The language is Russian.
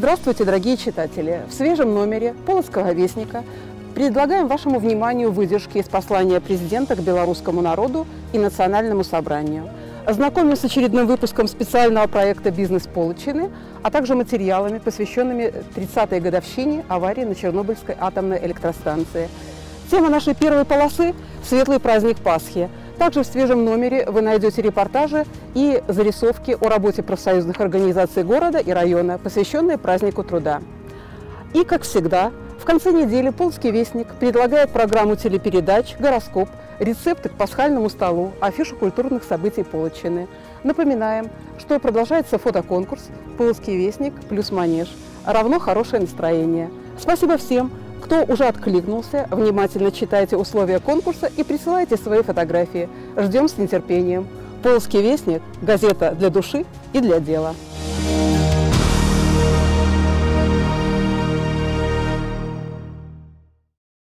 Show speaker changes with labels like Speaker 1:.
Speaker 1: Здравствуйте, дорогие читатели! В свежем номере «Полоцкого вестника» предлагаем вашему вниманию выдержки из послания президента к белорусскому народу и национальному собранию. Ознакомим с очередным выпуском специального проекта «Бизнес Полочины», а также материалами, посвященными 30-й годовщине аварии на Чернобыльской атомной электростанции. Тема нашей первой полосы – «Светлый праздник Пасхи». Также в свежем номере вы найдете репортажи и зарисовки о работе профсоюзных организаций города и района, посвященные празднику труда. И, как всегда, в конце недели «Полоцкий вестник» предлагает программу телепередач, гороскоп, рецепты к пасхальному столу, афишу культурных событий Полочины. Напоминаем, что продолжается фотоконкурс «Полоцкий вестник плюс манеж» равно хорошее настроение. Спасибо всем, кто уже откликнулся. Внимательно читайте условия конкурса и присылайте свои фотографии. Ждем с нетерпением. «Полоцкий вестник» – газета для души и для дела.